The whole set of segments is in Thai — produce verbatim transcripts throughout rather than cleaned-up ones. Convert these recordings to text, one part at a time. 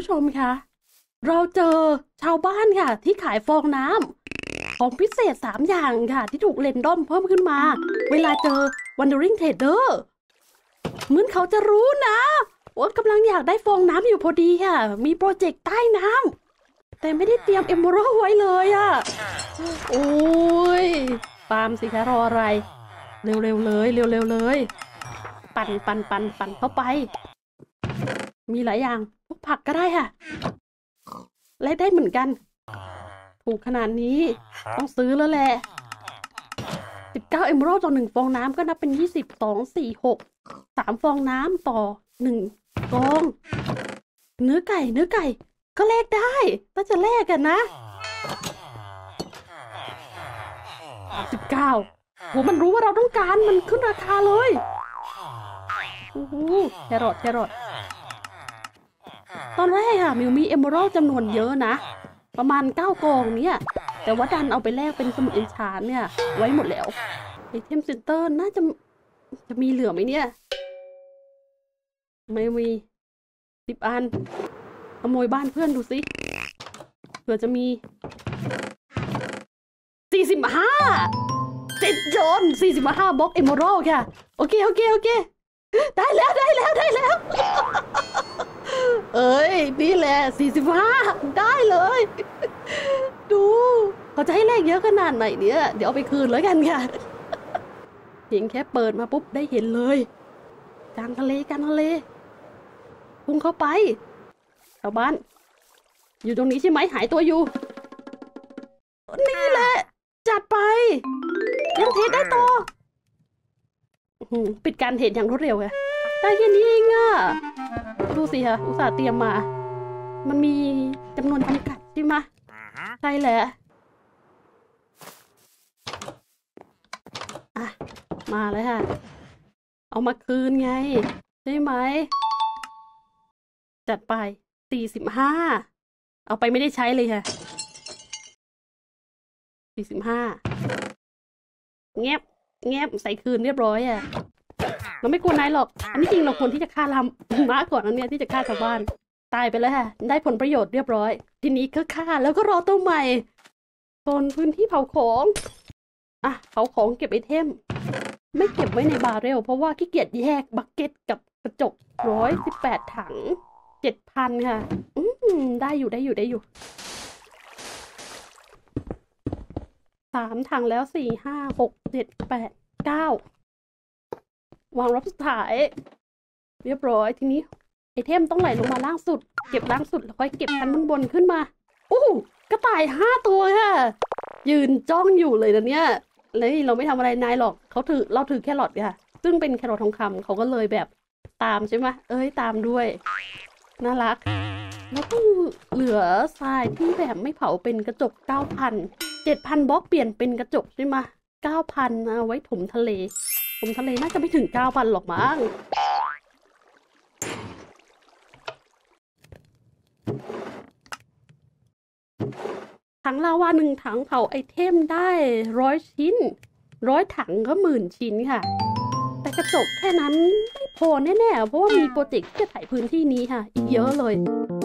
ผู้ชมคะเราเจอชาวบ้านค่ะที่ขายฟองน้ำของพิเศษสามอย่างค่ะที่ถูกเรนดอมเพิ่มขึ้นมาเวลาเจอ Wandering Trader เหมือนเขาจะรู้นะว่ากำลังอยากได้ฟองน้ำอยู่พอดีค่ะมีโปรเจกต์ใต้น้ำแต่ไม่ได้เตรียมเอมเมอรัลไว้เลยอะโอ้ยปาล์มสิคะรออะไรเร็วๆเลยเร็วๆเลยปั่นปั่นปั่นปั่นเข้าไปมีหลายอย่างพวกผักก็ได้ค่ะและได้เหมือนกันถูกขนาดนี้ต้องซื้อแล้วแหละสิบเก้าเอมเมอรัลต่อหนึ่งฟองน้ำก็นับเป็นยี่สิบ สอง สี่ หก สามฟองน้ำต่อหนึ่งฟองเนื้อไก่เนื้อไก่ก็แลกได้ถ้าจะแลกกันนะสิบเก้าโหมันรู้ว่าเราต้องการมันขึ้นราคาเลยโอ้โหแครอทแครอทตอนแรกอะมิวมีเอมเมอรัลจำนวนเยอะนะประมาณเก้ากองเนี่ยแต่ว่าดันเอาไปแลกเป็นสมุดเอนชานเนี่ยไว้หมดแล้วไอเทมเซ็นเตอร์น่าจะจะมีเหลือไหมเนี่ยไม่มีสิบอันขโมยบ้านเพื่อนดูสิเผื่อจะมีสี่สิบห้าเจ็ดโจนสี่สิบห้าบล็อกเอมเมอรัลค่ะโอเคโอเคโอเคได้แล้วได้แล้วได้แล้วเอ้ยนี่แหละสี่สิบห้าได้เลยดูเขาจะให้แลกเยอะขนาดไหนเนี่ยเดี๋ยวเอาไปคืนแล้วกันค่ะเพียงแค่เปิดมาปุ๊บได้เห็นเลยกลางทะเลกลางทะเลพุ่งเข้าไปชาวบ้านอยู่ตรงนี้ใช่ไหมหายตัวอยู่นี่แหละจัดไปยังเทรดได้ต่อปิดการเทรดอย่างรวดเร็วไงได้แค่นี้เองอ่ะดูสิค่ะอุตส่าห์เตรียมมามันมีจำนวนจำกัดใช่ไหมใช่แหละอ่ะมาเลยค่ะเอามาคืนไงใช่ไหมจัดไปสี่สิบห้าเอาไปไม่ได้ใช้เลยค่ะสี่สิบห้าเงียบเงียบใส่คืนเรียบร้อยอ่ะเราไม่กลัวนายหรอกอันนี้จริงเราควรที่จะฆ่าลำม้าก่อนอันเนี้ยที่จะฆ่าชาวบ้านตายไปแล้วค่ะได้ผลประโยชน์เรียบร้อยทีนี้ก็ฆ่าแล้วก็รอตัวใหม่โซนพื้นที่เผาของอ่ะเผาของเก็บไอเทมไม่เก็บไว้ในบาร์เรลเพราะว่าขี้เกียจแยกบักเก็ตกับกระจกร้อยสิบแปดถังเจ็ดพันค่ะอืมได้อยู่ได้อยู่ได้อยู่สามถังแล้วสี่ห้าหกเจ็ดแปดเก้าวางรอบสุดท้ายเรียบร้อยทีนี้ไอเทมต้องไหลลงมาล่างสุดเก็บล่างสุดแล้วค่อยเก็บชั้นบนบนขึ้นมาโอ้กระต่ายห้าตัวค่ะยืนจ้องอยู่เลยนะเนี่ยเลยเราไม่ทำอะไรนายหรอกเขาถือเราถือแครอทค่ะซึ่งเป็นแครอททองคำเขาก็เลยแบบตามใช่ไหมเอ้ยตามด้วยน่ารักแล้วก็เหลือทรายที่แบบไม่เผาเป็นกระจกเก้าพันเจ็ดพันบล็อกเปลี่ยนเป็นกระจกใช่ไหมเก้าพันเอาไว้ถมทะเลถมทะเลน่าจะไม่ถึงเก้าพันหรอกมั้งถังลาวาหนึ่งถังเผาไอเทมได้ร้อยชิ้นร้อยถังก็หมื่นชิ้นค่ะแต่กระจกแค่นั้นไม่พอแน่ๆเพราะว่ามีโปรเจกต์ที่จะถ่ายพื้นที่นี้ค่ะอีกเยอะเลย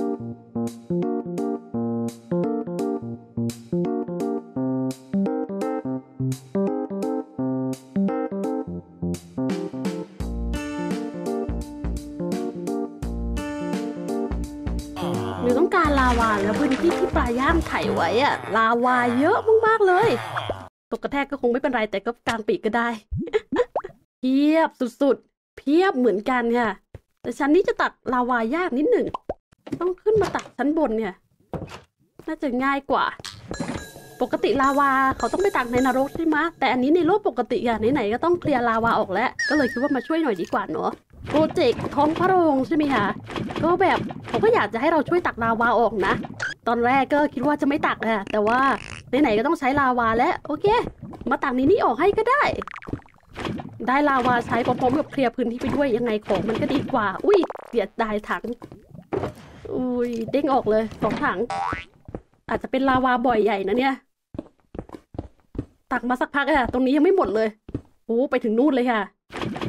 หรือต้องการลาวาแล้วพื้นที่ที่ปลาย่างไถ่ไว้อะลาวาเยอะมากๆเลยตกกระแทกก็คงไม่เป็นไรแต่ก็กลางปีกก็ได้ เพียบสุดๆเพียบเหมือนกันค่ะแต่ชั้นนี้จะตักลาวายากนิดหนึ่งต้องขึ้นมาตักชั้นบนเนี่ยน่าจะง่ายกว่าปกติลาวาเขาต้องไปตักในนรกใช่ไหมแต่อันนี้ในโลกปกติอ่ะไหนๆก็ต้องเคลียร์ลาวาออกแล้วก็เลยคิดว่ามาช่วยหน่อยดีกว่าเนาะโปรเจกต์ท้องพระโรงใช่ไหมคะก็แบบเขาก็อยากจะให้เราช่วยตักลาวาออกนะตอนแรกก็คิดว่าจะไม่ตักอะแต่ว่าไหนๆก็ต้องใช้ลาวาแล้วโอเคมาตักในนี้ออกให้ก็ได้ได้ลาวาใช้พร้อมๆกับเคลียร์พื้นที่ไปด้วยยังไงของมันก็ดีกว่าอุ้ยเสียดายถังอุ้ยเด้งออกเลยสองถังอาจจะเป็นลาวาบ่อยใหญ่นะเนี่ยตักมาสักพักอะตรงนี้ยังไม่หมดเลยโอ้ไปถึงนู่นเลยค่ะ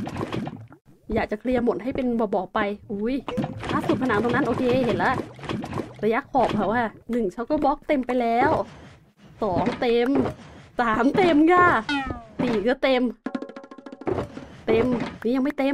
อยากจะเคลียร์หมดให้เป็นบ่อๆไปอุ้ยล่าสุดผนังตรงนั้นโอเคเห็นแล้วระยะขอบเขาอะหนึ่งช็อกโกบล็อกเต็มไปแล้วสองเต็มสามเต็มค่ะสี่ก็เต็มเต็มนี่ยังไม่เต็ม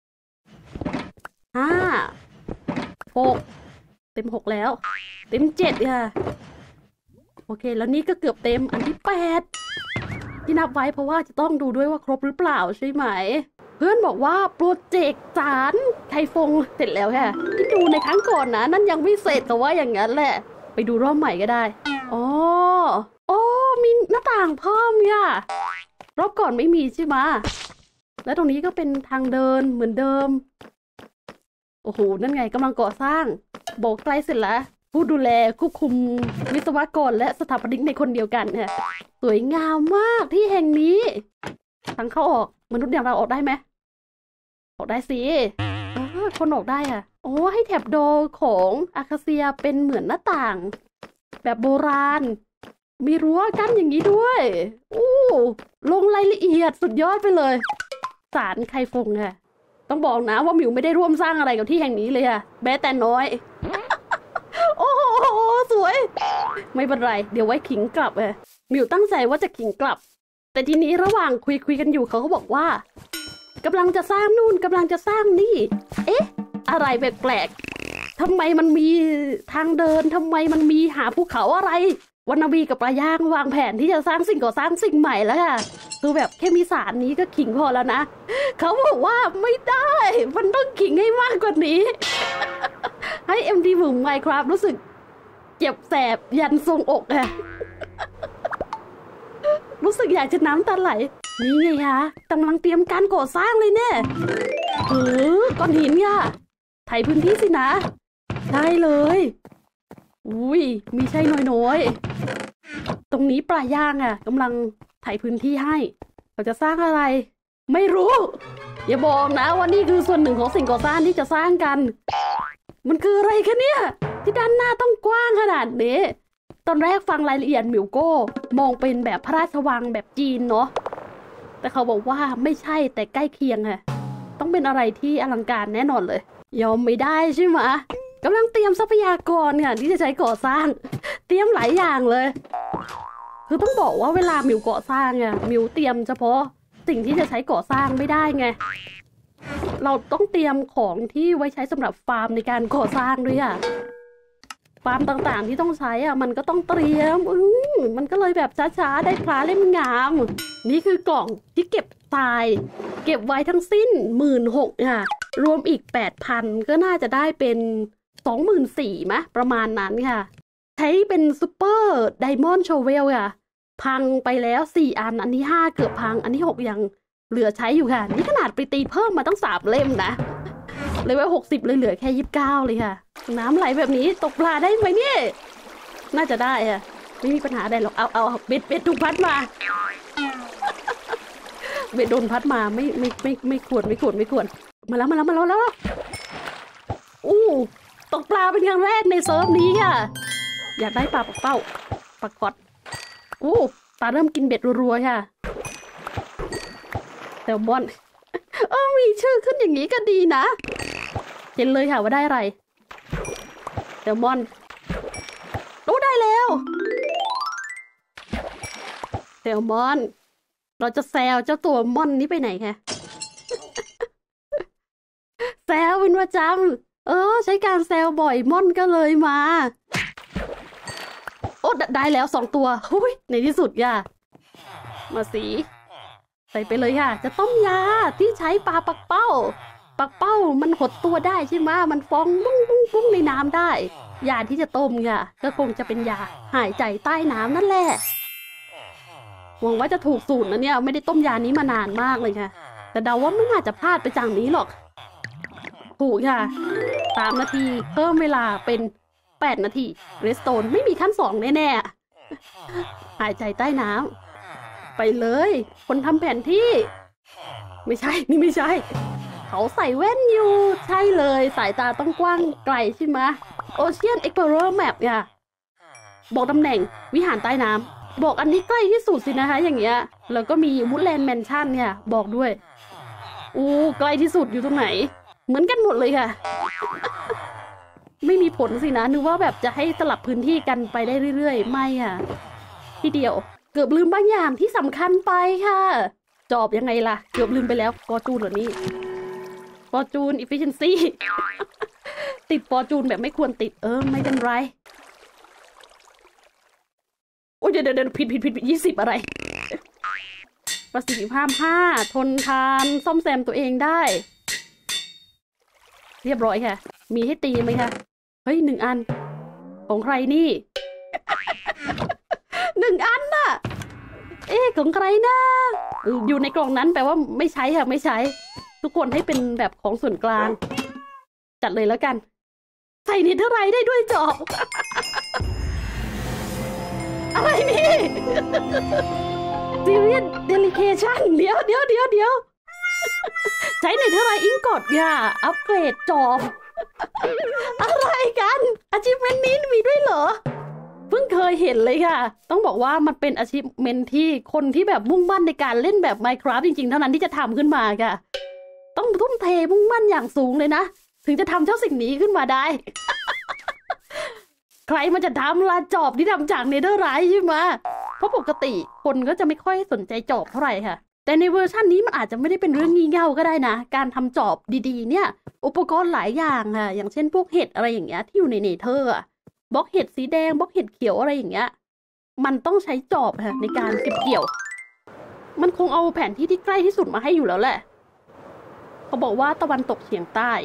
ห้าหกเต็มหกแล้วเต็มเจ็ดค่ะโอเคแล้วนี่ก็เกือบเต็มอันที่แปดที่นับไว้เพราะว่าจะต้องดูด้วยว่าครบหรือเปล่าใช่ไหมเพื่อนบอกว่าโปรเจกต์สารไทฟงเสร็จแล้วค่ะที่ดูในครั้งก่อนนะนั่นยังไม่เสร็จแต่ว่าอย่างนั้นแหละไปดูรอบใหม่ก็ได้อ๋อโอ้มีหน้าต่างเพิ่มค่ะรอบก่อนไม่มีใช่ไหมแล้วตรงนี้ก็เป็นทางเดินเหมือนเดิมโอ้โหนั่นไงกำลังก่อสร้างบอกใกล้เสร็จแล้วผู้ดูแลควบคุมวิศวกรและสถาปนิกในคนเดียวกันค่ะสวยงามมากที่แห่งนี้ทางเข้าออกมนุษย์อย่างเราออกได้ไหมออกได้สิเออคนออกได้อ่ะโอ้ให้แถบโดของอาคาเซียเป็นเหมือนหน้าต่างแบบโบราณมีรั้วกั้นอย่างนี้ด้วยอู้ลงรายละเอียดสุดยอดไปเลยศาลไคฟงค่ะต้องบอกนะว่าหมิวไม่ได้ร่วมสร้างอะไรกับที่แห่งนี้เลยอะแม้แต่น้อย โอ้โหสวยไม่เป็นไรเดี๋ยวไว้ขิงกลับเลยหมิวตั้งใจว่าจะขิงกลับแต่ทีนี้ระหว่างคุยคุยกันอยู่เขาก็บอกว่ากำลังจะสร้างนู่นกำลังจะสร้างนี่เอ๊ะอะไรแปลกๆทำไมมันมีทางเดินทำไมมันมีหาภูเขาอะไรวรรณวีกับปลาย่างวางแผนที่จะสร้างสิ่งก่อสร้างสิ่งใหม่แล้วค่ะคือแบบแค่มีสารนี้ก็ขิงพอแล้วนะเขาบอกว่าไม่ได้มันต้องขิงให้มากกว่านี้ ให้ เอ็ม ดี หมุน Minecraft รู้สึกเจ็บแสบยันทรงอกอะ รู้สึกอยากจะน้ำตาไหลนี่ไงคะกำลังเตรียมการก่อสร้างเลยเนี่ยเออก้อนหินค่ะไถพื้นที่สินะได้เลยอุ้ยมีใช่น้อยๆตรงนี้ปลาย่างอ่ะกำลังไถพื้นที่ให้เขาจะสร้างอะไรไม่รู้อย่าบอกนะว่านี่คือส่วนหนึ่งของสิ่งก่อสร้างที่จะสร้างกันมันคืออะไรคะเนี่ยที่ด้านหน้าต้องกว้างขนาดนี้ตอนแรกฟังรายละเอียดหมิวโก้มองเป็นแบบพระราชวังแบบจีนเนาะแต่เขาบอกว่าไม่ใช่แต่ใกล้เคียงค่ะต้องเป็นอะไรที่อลังการแน่นอนเลยยอมไม่ได้ใช่ไหมกำลังเตรียมทรัพยากรค่ะที่จะใช้ก่อสร้างเตรียมหลายอย่างเลยคือต้องบอกว่าเวลามิวก่อสร้างอ่ะมิวเตรียมเฉพาะสิ่งที่จะใช้ก่อสร้างไม่ได้ไงเราต้องเตรียมของที่ไว้ใช้สำหรับฟาร์มในการก่อสร้างด้วยอ่ะฟาร์มต่างๆที่ต้องใช้อ่ะมันก็ต้องเตรียมอืมมันก็เลยแบบช้าๆได้พลาเล่มงามนี่คือกล่องที่เก็บทรายเก็บไว้ทั้งสิ้นหมื่นหกค่ะรวมอีกแปดพันก็น่าจะได้เป็นสองหมื่นสี่มะประมาณนั้นค่ะใช้เป็นซูเปอร์ไดมอนด์โชเวลค่ะพังไปแล้วสี่อันอันนี้ห้าเกือบพังอันนี้หกยังเหลือใช้อยู่ค่ะนี่ขนาดไปตีเพิ่มมาตั้งสามเล่มนะเลยว่าหกสิบเลยเหลือแค่ยี่สิบเก้าเลยค่ะน้ำไหลแบบนี้ตกปลาได้ไหมเนี่ยน่าจะได้ค่ะไม่มีปัญหาใดหรอกเอาเอาเบ็ดเบ็ดถูกพัดมา เบ็ดโดนพัดมาไม่ไม่ไม่ไม่ควรไม่ควรไม่ควรมาแล้วมาแล้วมาแล้วแล้วอู้ตกปลาเป็นครั้งแรกในเซิร์ฟนี้ค่ะอยากได้ปลาปักเป้าปักกอดอู้ปลาเริ่มกินเบ็ดรัวๆค่ะแซลมอน เออมีชื่อขึ้นอย่างนี้ก็ดีนะเห็นเลยค่ะว่าได้อะไรแซลมอนโอ้ได้แล้วแซลมอนเราจะแซวเจ้าตัวม่อนนี้ไปไหนคะ แซวเป็นประจำเออใช้การแซวบ่อยม่อนก็เลยมาโอ้ได้แล้วสองตัวหุ้ยในที่สุดย่ะมาสีใส่ไปเลยค่ะจะต้มยาที่ใช้ปลาปักเป้าปักเป้ามันหดตัวได้ใช่ไหมมันฟองปุ้งปุ้งปุ้งในน้ำได้ยาที่จะต้มค่ะก็คงจะเป็นยาหายใจใต้น้ำนั่นแหละหวังว่าจะถูกสูตรนะเนี่ยไม่ได้ต้มยานี้มานานมากเลยค่ะแต่เดาว่าไม่น่าจะพลาดไปจากนี้หรอกถูกค่ะสามนาทีเพิ่มเวลาเป็นแปดนาทีเรสโตนไม่มีขั้นสองแน่ๆหายใจใต้น้ำไปเลยคนทำแผนที่ไม่ใช่นี่ไม่ใช่เขาใส่แว่นอยู่ใช่เลยสายตาต้องกว้างไกลใช่ไหม Ocean Explorer Map ค่ะบอกตำแหน่งวิหารใต้น้ำบอกอันนี้ใกล้ที่สุดสินะคะอย่างเงี้ยแล้วก็มี Woodland Mansion เนี่ยบอกด้วยอู้ใกล้ที่สุดอยู่ตรงไหนเหมือนกันหมดเลยค่ะไม่มีผลสินะนึกว่าแบบจะให้สลับพื้นที่กันไปได้เรื่อยๆไม่อ่ะทีเดียวเกือบลืมบางอย่างที่สำคัญไปค่ะจอบยังไงล่ะเกือบลืมไปแล้วฟอร์จูนเหรอนี่ฟอร์จูนอิฟฟิเชนซีติดฟอร์จูนแบบไม่ควรติดเออไม่เป็นไรโอ้ยเดี๋ยวเดี๋ยวผิดผิดผิดยี่สิบอะไรประสิทธิภาพห้าทนทานซ่อมแซมตัวเองได้เรียบร้อยค่ะมีให้ตีไหมคะเฮ้ยหนึ่งอันของใครนี่หนึ่งอันน่ะเอ๊ะของใครนะอยู่ในกล่องนั้นแปลว่าไม่ใช้ค่ะไม่ใช้ทุกคนให้เป็นแบบของส่วนกลางจัดเลยแล้วกันใส่นิดเท่าไรได้ด้วยจอบ อะไรนี่ Serious Delication เดี๋ยวเดี๋ยวเดี๋ยวเดี๋ยวใช้ในเท่าไรอิงกอดอย่าอัปเกรดจอบอะไรกันอาชีพเมนนี้มีด้วยเหรอเพิ่งเคยเห็นเลยค่ะต้องบอกว่ามันเป็นอาชีพเมนที่คนที่แบบมุ่งมั่นในการเล่นแบบ Minecraft จริงๆเท่านั้นที่จะทำขึ้นมาค่ะต้องทุ่มเทมุ่งมั่นอย่างสูงเลยนะถึงจะทำเจ้าสิ่งนี้ขึ้นมาได้ ใครมันจะทำละจอบที่ทำจากเนเธอร์ไรท์ใช่ไหมเพราะปกติคนก็จะไม่ค่อยสนใจจอบเท่าไหร่ค่ะแต่ในเวอร์ชันนี้มันอาจจะไม่ได้เป็นเรื่องงี่เง่าก็ได้นะการทำจอบดีๆเนี่ยอุปกรณ์หลายอย่างค่ะอย่างเช่นพวกเห็ดอะไรอย่างเงี้ยที่อยู่ในเนเธอร์บล็อกเห็ดสีแดงบล็อกเห็ดเขียวอะไรอย่างเงี้ยมันต้องใช้จอบค่ะในการเก็บเกี่ยวมันคงเอาแผนที่ที่ใกล้ที่สุดมาให้อยู่แล้วแหละเขาบอกว่าตะวันตกเฉียงใต้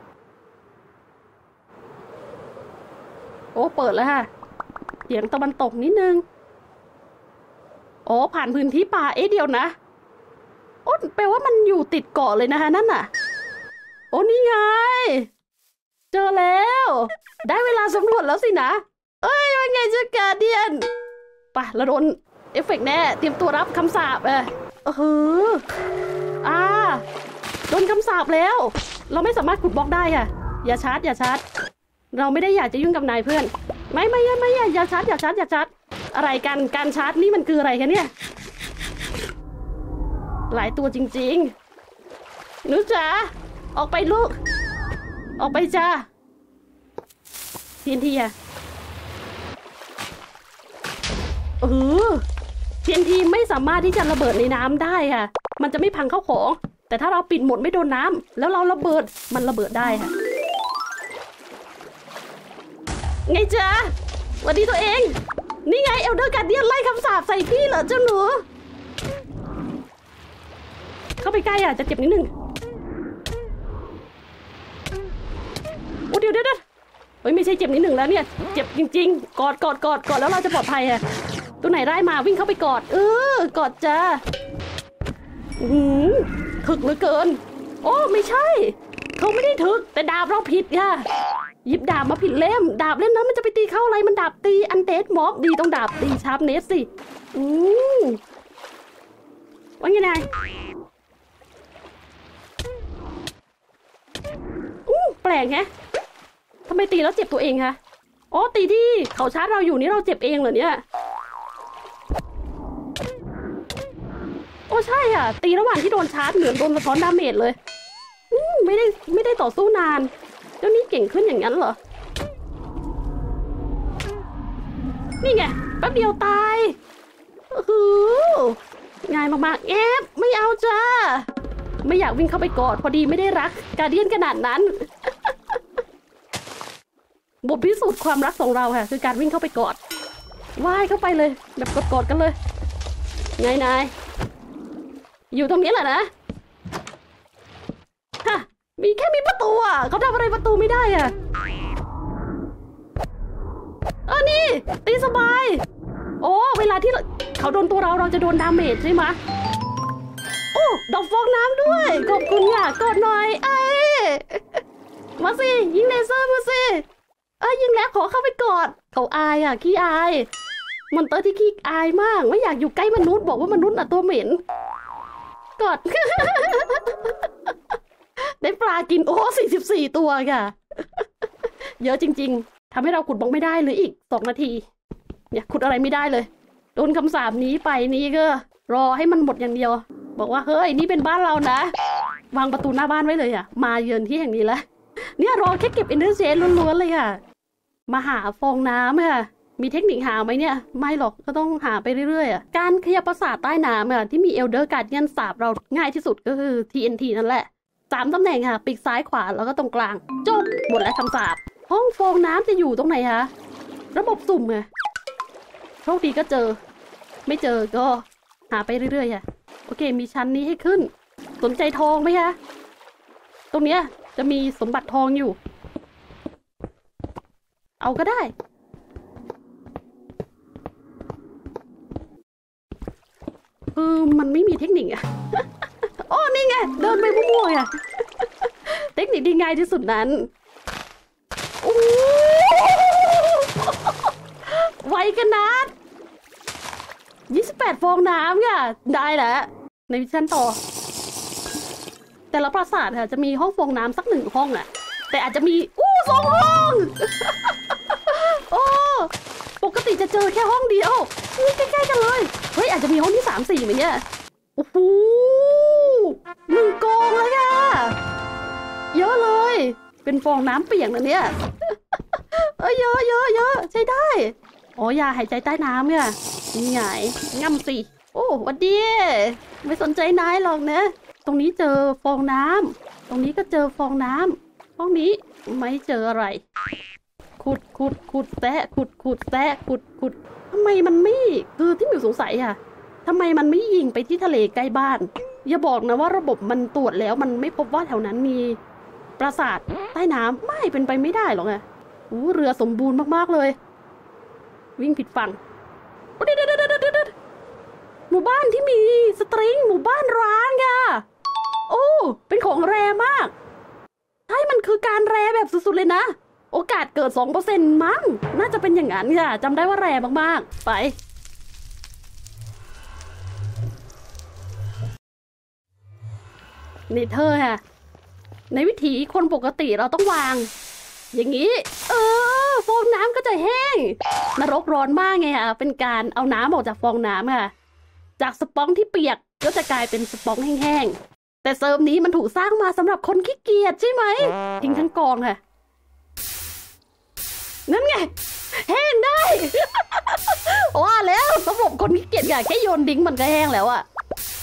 โอ้เปิดแล้วค่ะเฉียงตะวันตกนิดนึงโอ้ผ่านพื้นที่ป่าเอ๊ะเดียวนะโอ้แปลว่ามันอยู่ติดเกาะเลยนะคะนั่นน่ะโอ้นี่ไงเจอแล้วได้เวลาสำรวจแล้วสินะเอ้ยว่าไงเจ้าการเดียนไปเราโดนเอฟเฟกต์แน่เตรียมตัวรับคำสาปเออเอออ่าโดนคำสาปแล้วเราไม่สามารถขุดบล็อกได้ค่ะอย่าชาร์จอย่าชาร์จเราไม่ได้อยากจะยุ่งกับนายเพื่อนไม่ไม่ไม่ไม่อย่าชาร์จอย่าชาร์จอย่าชาร์จอะไรกันการชาร์จนี่มันคืออะไรคะเนี่ยหลายตัวจริงๆหนูจ๋าออกไปลูกออกไปจ้าทีนทีอะเออทีนทีไม่สามารถที่จะระเบิดในน้ำได้ค่ะมันจะไม่พังเข้าของแต่ถ้าเราปิดหมดไม่โดนน้ำแล้วเราระเบิดมันระเบิดได้ค่ะไงจ๊ะสวัสดีตัวเองนี่ไงเอลเดอร์การเดียนไล่คำสาปใส่พี่เหรอเจ้าหนูเข้าไปใกล้อ่ะจะเจ็บนิดนึงโอ้เดี๋ยวเดี๋ยวเฮ้ยไม่ใช่เจ็บนิดหนึ่งแล้วเนี่ยเจ็บจริงๆกอดกอดกอดกอดแล้วเราจะปลอดภัยอ่ะตัวไหนไล่มาวิ่งเข้าไปกอดเออกอดจ้าอืมถึกเหลือเกินโอ้ไม่ใช่เขาไม่ได้ถึกแต่ดาบเราผิดค่ะหยิบดาบมาผิดเล่มดาบเล่มนั้นมันจะไปตีเข้าอะไรมันดาบตีอันเดดม็อบดีต้องดาบตีชาร์ปเนสสิอืมว่าไงนายอู้แปลกไงทำไมตีแล้วเจ็บตัวเองคะอ๋อตีที่เขาชาร์จเราอยู่นี่เราเจ็บเองเหรอเนี่ยโอ้ใช่อ่ะตีระหว่างที่โดนชาร์จเหมือนโดนสะท้อนดาเมจเลยอืมไม่ได้ไม่ได้ต่อสู้นานเจ้านี่เก่งขึ้นอย่างนั้นเหรอนี่ไงแป๊บเดียวตายโอ้โหง่ายมากๆแอบไม่เอาจ้าไม่อยากวิ่งเข้าไปกอดพอดีไม่ได้รักการเดียนขนาดนั้น บทพิสูจน์ความรักของเราค่ะคือการวิ่งเข้าไปกอดว่ายเข้าไปเลยแบบกอดๆกันเลยไงนายอยู่ตรงนี้แหละนะฮะมีแค่มีประตูอ่ะเขาทำอะไรประตูไม่ได้อ่ะเออนี่ตีสบายโอ้เวลาที่เขาโดนตัวเราเราจะโดนดาเมจใช่ไหมโอ้ดอกฟองน้ำด้วยขอบคุณค่ะกดหน่อยไอ้มาสิยิงเลเซอร์มาสิเอ้ยยิงแล้วขอเข้าไปกอดเขาอายอ่ะขี้อายมอนเตอร์ที่ขี้อายมากไม่อยากอยู่ใกล้มนุษย์บอกว่ามนุษย์อ่ะตัวเหม็นกอด ได้ปลากินโอ้สี่สิบสี่ตัวค่ะ เยอะจริงๆทำให้เราขุดบล็อกไม่ได้เลยอีกสองนาทีเนี่ยขุดอะไรไม่ได้เลยโดนคำสาปนี้ไปนี้ก็รอให้มันหมดอย่างเดียวบอกว่าเฮ้ยนี่เป็นบ้านเรานะวางประตูหน้าบ้านไว้เลยอ่ะมาเยือนที่แห่งนี้แล้วเนี่ยรอแค่เก็บอินเทอร์เจนล้วนๆเลยค่ะมาหาฟองน้ำค่ะมีเทคนิคหาไหมเนี่ยไม่หรอกก็ต้องหาไปเรื่อยๆอ่ะการขยับปราสาทใต้น้ำอ่ะที่มีเอลเดอร์การ์เดียนสาบเราง่ายที่สุดก็คือ ที เอ็น ที นั่นแหละสามตำแหน่งค่ะปีกซ้ายขวาแล้วก็ตรงกลางจบหมดแล้วคำสาบห้องฟองน้ำจะอยู่ตรงไหนคะระบบสุ่มไงโชคดีก็เจอไม่เจอก็หาไปเรื่อยๆค่ะโอเคมีชั้นนี้ให้ขึ้นสนใจทองไหมคะตรงเนี้ยจะมีสมบัติทองอยู่เอาก็ได้คือมันไม่มีเทคนิคอะ โอ้นี่ไงเดินไปมั่วๆอะ เทคนิคที่ง่ายที่สุดนั้นโอ้ไวขนาดยี่สิบแปดฟองน้ำค่ะได้แล้วในวิชั่นต่อแต่ละปราสาทค่ะจะมีห้องฟองน้ำสักหนึ่งห้องอะแต่อาจจะมีอู้สองห้อง โอ้ปกติจะเจอแค่ห้องเดียวนี่ใกล้ๆกันเลยเฮ้ยอาจจะมีห้องที่สามสี่ไหมเนี่ยโอ้โหหนึ่งกองเลยค่ะเยอะเลยเป็นฟองน้ำเปียกนะเนี่ยเออเยอะเยอะเยอะใช้ได้อ๋อยาหายใจใต้น้ำเนี่ยนี่ไงง่ำสิโอ้วันดีไม่สนใจนายหรอกนะตรงนี้เจอฟองน้ำตรงนี้ก็เจอฟองน้ำห้องนี้ไม่เจออะไรขุดขุดขุดแซะขุดขุดแซะขุดขุดทำไมมันไม่คือที่มิวสงสัยอะทำไมมันไม่ยิงไปที่ทะเลใกล้บ้านอย่าบอกนะว่าระบบมันตรวจแล้วมันไม่พบว่าแถวนั้นมีปราสาทใต้น้ำไม่เป็นไปไม่ได้หรอกไงโอ้เรือสมบูรณ์มากๆเลยวิ่งผิดฝั่งเด็ดเด็ดเด็ดเด็ดหมู่บ้านที่มีสตริงหมู่บ้านร้างค่ะโอ้เป็นของแรมากใช่มันคือการแรแบบสุดๆเลยนะโอกาสเกิด สองเปอร์เซ็นต์ มั้งน่าจะเป็นอย่างนั้นค่ะจำได้ว่าแรมากๆไปเนเธอร์ค่ะในวิถีคนปกติเราต้องวางอย่างนี้เออฟองน้ำก็จะแห้งนรกร้อนมากไงค่ะเป็นการเอาน้ำออกจากฟองน้ำค่ะจากสป๋องที่เปียกก็จะกลายเป็นสป๋องแห้งๆแต่เซิร์ฟนี้มันถูกสร้างมาสำหรับคนขี้เกียจใช่ไหมทิ้งทั้งกองค่ะนั่นไงแห้งได้ ว่าแล้วระบบคนขี้เกียจแค่โยนดิ้งมันก็แห้งแล้วอะ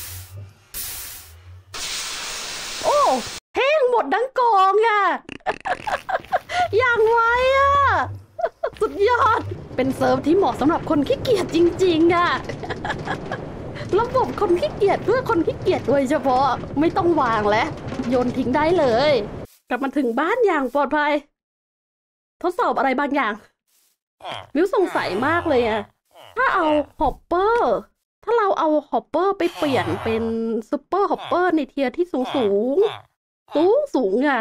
โอ้แห้งหมดทั้งกองอะอย่างไวอะสุดยอดเป็นเซิร์ฟที่เหมาะสำหรับคนขี้เกียจจริงๆอะระบบคนขี้เกียจเพื่อคนขี้เกียจโดยเฉพาะไม่ต้องวางแล้วโยนทิ้งได้เลยกลับมาถึงบ้านอย่างปลอดภัยทดสอบอะไรบางอย่างมิวสงสัยมากเลยอะถ้าเอาฮอปเปอร์ถ้าเราเอาฮอปเปอร์ไปเปลี่ยนเป็นซูเปอร์ฮอปเปอร์ในเทียร์ที่สูงสูงสูงสูงอะ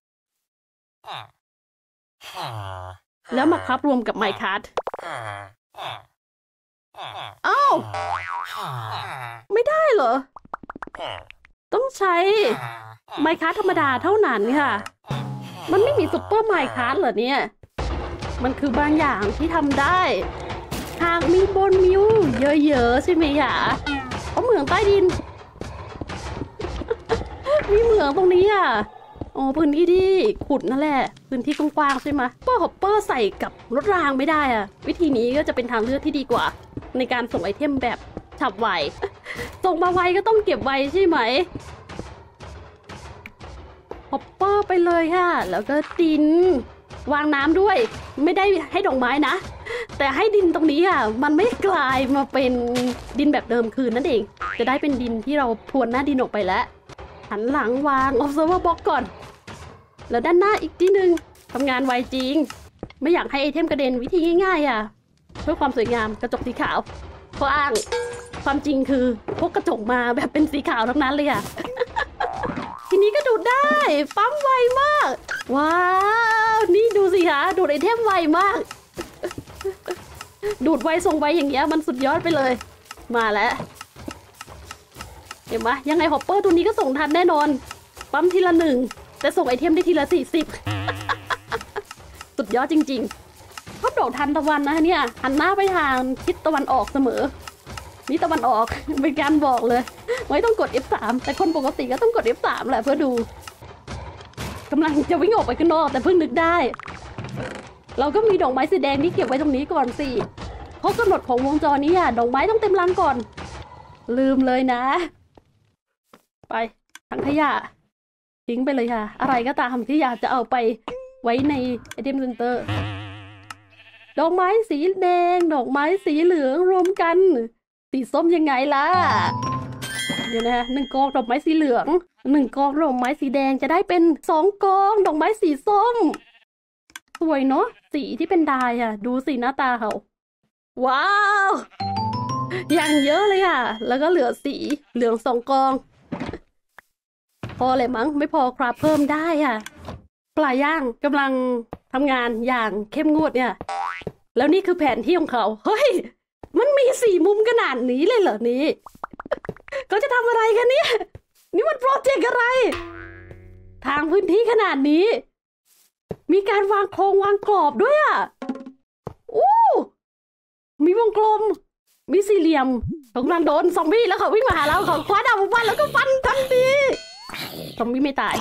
แล้วมาครับรวมกับไมค์คัทอ้าวไม่ได้เหรอต้องใช้ไมค์คัทธรรมดาเท่านั้นค่ะมันไม่มีซุปเปอร์ไมค์คัทเหรอเนี่ยมันคือบางอย่างที่ทำได้หากมีบนมิวเยอะๆใช่ไหมคะเพราะเหมืองใต้ดิน มีเหมืองตรงนี้อ่ะอ๋อพื้นที่ที่ขุดนั่นแหละพื้นที่กว้างๆใช่ไหมเปอร์ฮอปเปอร์ใส่กับรถรางไม่ได้อ่ะวิธีนี้ก็จะเป็นทางเลือกที่ดีกว่าในการส่งไอเทมแบบฉับไว ส่งมาไวก็ต้องเก็บไวใช่ไหมฮอปเปอร์ไปเลยค่ะแล้วก็ดินวางน้ำด้วยไม่ได้ให้ดอกไม้นะแต่ให้ดินตรงนี้ค่ะมันไม่กลายมาเป็นดินแบบเดิมคืนนั่นเองจะได้เป็นดินที่เราพรวนหน้าดินออกไปแล้วหันหลังวาง observer box ก่อนแล้วด้านหน้าอีกทีนึงทำงานไวจริงไม่อยากให้ไอเทมกระเด็นวิธีง่ายๆอ่ะเพื่อความสวยงามกระจกสีขาวข้ออ้างความจริงคือพกกระจกมาแบบเป็นสีขาวทั้งนั้นเลยอ่ะ ทีนี้ก็ดูดได้ปั๊มไวมากว้าวนี่ดูสิคะดูดไอเทมไวมาก ดูดไวส่งไวอย่างเงี้ยมันสุดยอดไปเลยมาแล้วเห็นไหมยังไงฮอปเปอร์ตัวนี้ก็ส่งทันแน่นอนปั๊มทีละหนึ่งแต่ส่งไอเทมได้ทีละสี่สิบ สุดยอดจริงๆชอบดอกทันตะวันนะเนี่ยหันหน้าไปทางทิศตะวันออกเสมอนี่ตะวันออก เป็นการบอกเลยไม่ต้องกด เอฟ สาม แต่คนปกติก็ต้องกด เอฟ สาม แหละเพื่อดูกำลังจะวิ่งออกไปข้างนอกแต่เพิ่งนึกได้เราก็มีดอกไม้สีแดงที่เก็บไว้ตรงนี้ก่อนสิเพราะกำหนดของวงจรนี้อะดอกไม้ต้องเต็มรังก่อนลืมเลยนะไปถังขยะทิ้งไปเลยค่ะอะไรก็ตามที่อยากจะเอาไปไว้ในไอเทมเซ็นเตอร์ดอกไม้สีแดงดอกไม้สีเหลืองรวมกันสีส้มยังไงล่ะเดี๋ยวนะหนึ่งกองดอกไม้สีเหลืองหนึ่งกองดอกไม้สีแดงจะได้เป็นสองกองดอกไม้สีส้มสวยเนาะสีที่เป็นดายอ่ะดูสีหน้าตาเขาว้าวอย่างเยอะเลยค่ะแล้วก็เหลือสีเหลืองสองกองพอเลยมั้งไม่พอครับเพิ่มได้อ่ะปลาย่างกำลังทำงานอย่างเข้มงวดเนี่ยแล้วนี่คือแผนที่ของเขาเฮ้ยมันมีสี่มุมขนาดนี้เลยเหรอนี่เขาจะทำอะไรกันเนี่ยนี่มันโปรเจกต์อะไรทางพื้นที่ขนาดนี้มีการวางโครงวางกรอบด้วยอ่ะอู้มีวงกลมมีสี่เหลี่ยมกำลังโดนซอมบี้แล้วเขาวิ่งมาหาเราเขาคว้าดาบฟันแล้วก็ฟันทันทีซอมบี้ไม่ตาย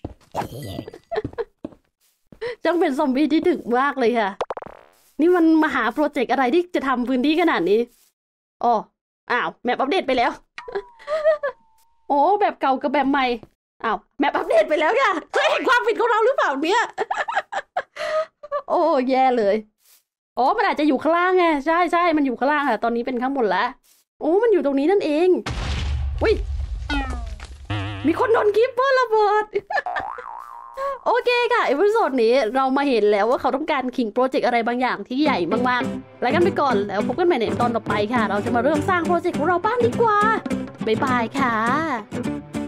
จังเป็นซอมบี้ที่ดึกมากเลยค่ะนี่มันมหาโปรเจกต์อะไรที่จะทำพื้นที่ขนาดนี้อ๋ออ้าวแมปอัปเดตไปแล้วโอ้แบบเก่ากับแบบใหม่อ้าวแมปอัปเดตไปแล้วค่ะเฮ้ยความผิดของเราหรือเปล่าเนี่ยโอ้แย่เลยอ๋อมันอาจจะอยู่ข้างล่างไงใช่ใช่มันอยู่ข้างล่างค่ะตอนนี้เป็นข้างบนแล้วโอ้มันอยู่ตรงนี้นั่นเองอุ้ยมีคนโดนกิปเปอร์ระเบิดโอเคค่ะเอพิโซดนี้เรามาเห็นแล้วว่าเขาต้องการขิงโปรเจกต์อะไรบางอย่างที่ใหญ่มากๆแล้วกันไปก่อนแล้วพบกันใหม่ในตอนต่อไปค่ะเราจะมาเริ่มสร้างโปรเจกต์ของเราบ้างดีกว่าบ๊ายบายค่ะ